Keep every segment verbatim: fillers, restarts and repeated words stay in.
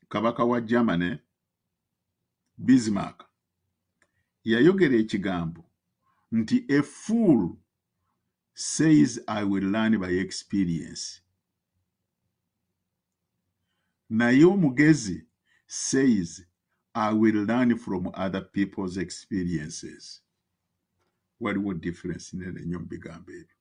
kabaka wa Germany Bismarck yayogera ekigambo nti a fool says I will learn by experience. Naye omugezi says I will learn from other people's experiences. Waliwo difference nene nnyo mu bigambo ebyo.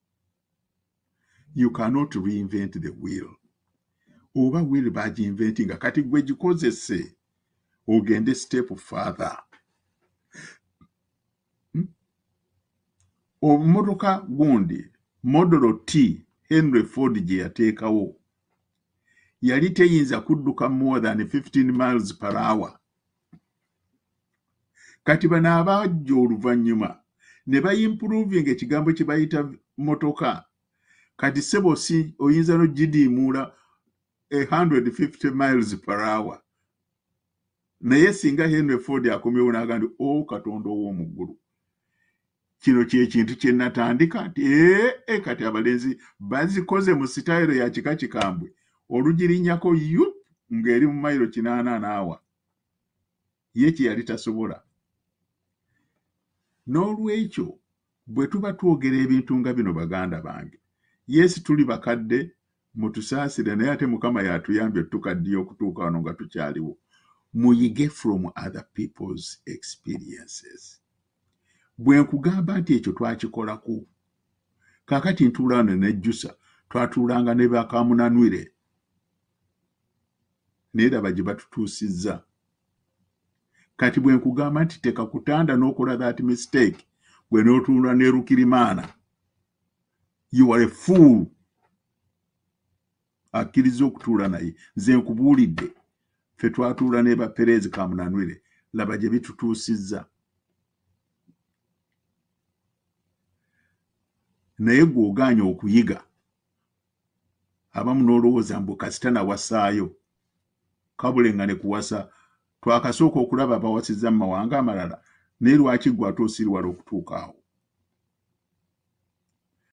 You cannot reinvent the wheel. Oba wheel baginventinga kati gwe gikozese ogende step further. Hmm? Omumotoka gundi Model T Henry Ford gye yateekawo yali teyinza kudduka more than fifteen miles per hour. Kati bano abajja oluvannyuma ne bayimproving ekigambo kye bayita motoka. Kati sebo si oyinza no gidiimuula one hundred fifty miles per hour. Naye singa Henry Ford akomyewo n'agamba o Katonda ow'omuggulu. Kino kye kintu kye natandika nti ee kati abalenzi bazikoze mu sitayiro ya kika kikambwe. Olugirinnyako yup ng'eri mu mayiro kinaana naawa. Ye kye yali tasobola. N'olwekyo bwe tuba twogera ebintu nga bino baganda bange. Yes tuli bakadde mutusaasire naye ate Mukama yatuyambye tukaddiyo okutuuka wano nga tukyaliwo. Muyige from other people's experiences. Bwe nkugamba nti ekyo twakikolako. Kaakati ntuula wano nejjusa twatuulanga ne bakamunanwire. Naye laba gye batutuusizza. Kati bwe nkugamba nti teka kutanda n'okola that mistake gwe n'otuula ne Rukirimaana. You are a fool. Akkiriza okutuula naye. Nze nkubuulidde. Ffe twatuula ne baperezi kamunanwire. Laba gye bitutuusizza. Naye gw'ogaanya okuyiga. Abamu n'olowooza mbu kasita nawasaayo. Kabule nga ne kuwasa. Twakasooka okulaba abawasizza mu mawanga amalala. Naye lwaki gwe ate osiruwala okutuuka awo.